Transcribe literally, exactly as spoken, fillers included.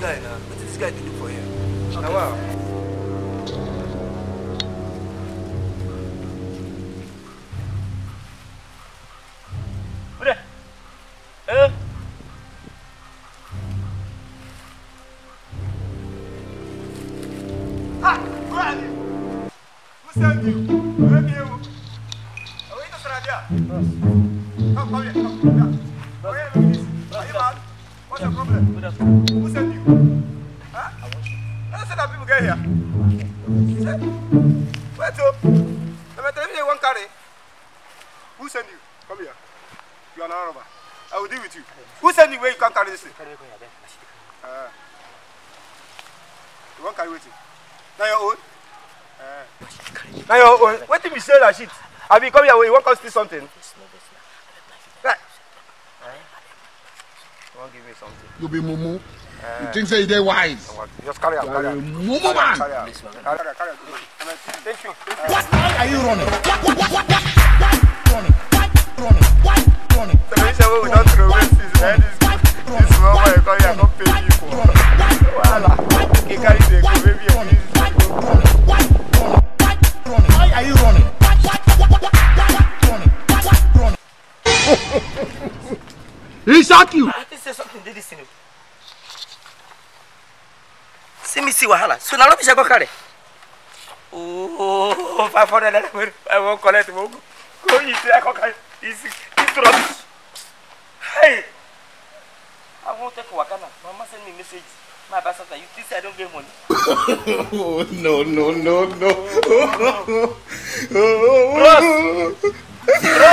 guy now. What did this guy do for him? Okay. Now, wow. What the? Eh? Ha! Who are you? Who sent you? Where are you? Are we in Australia? Come, come here, come, come here. Where are you? Are you mad? What's your problem? Who sent you? Huh? I don't say that people get here. Say, where to? The television won't carry. Who sent you? Come here. You are not robber. I will deal with you. Who sent you where you can't carry this thing? Uh, you won't carry with you. Now your own? Uh. Now your own? What if you say that shit? Have you come here where you won't come steal something? Right. You won't give me something. You be mumu. Uh, you think say they wise? Just carry out, carry out. Mumu man! Carry out, carry out, carry out. Thank you. What are you running? What, what, what, what? Running, running, running. So when you say we don't throw away this, man, this, this one where you come here, I don't pay you for. Voila. You carry the go, baby, and use it. Running, why are you running? Running, running. He shot you. I think say something did this thing. See me see wahala. So now let me shall go carry. Oh, five hundred. I won't collect. Go eat. I can't carry. It's it's rubbish. Hey, I won't take wakana. Mama send me message. My pastor, you think I don't get money? Oh, no, no, no, no. Bros,